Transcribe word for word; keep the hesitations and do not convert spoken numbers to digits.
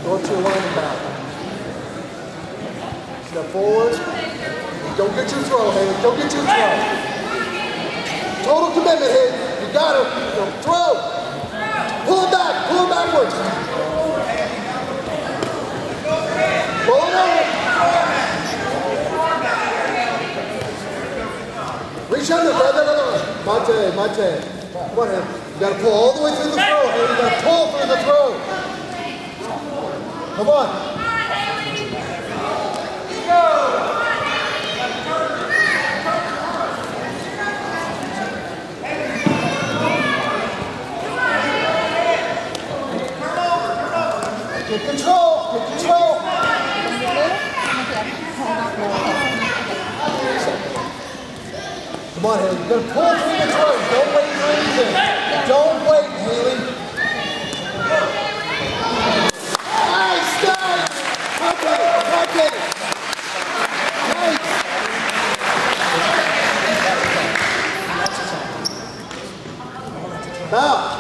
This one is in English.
Go up to your line and back. Step forward. Don't get your throw, Haley. Don't get your throw. Total commitment, Haley. You got her. Go throw. Pull it back. Pull it backwards. Pull it over. Reach under. No, no, no, no. Monte, Monte. Come on, Haley. You got to pull all the way through the throw, Haley. You got to pull through the throw. Come on. Get control. Get control. Come on, Haley. You're going to pull through the throws. Don't wait for anything. Don't wait, Haley. Nice, nice. Okay, okay. Nice. Now.